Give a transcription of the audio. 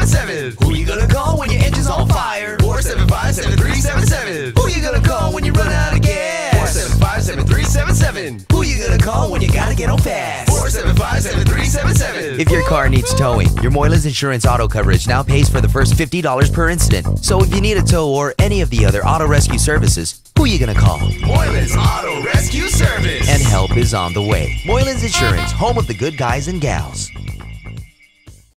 475-7377. Who you gonna call when your engine's on fire? 475-7377. Who you gonna call when you run out of gas? 475-7377. Who you gonna call when you gotta get home fast? 475-7377. If your car needs towing, your Moylan's Insurance auto coverage now pays for the first $50 per incident. So if you need a tow or any of the other auto rescue services, who you gonna call? Moylan's Auto Rescue Service. And help is on the way. Moylan's Insurance, home of the good guys and gals.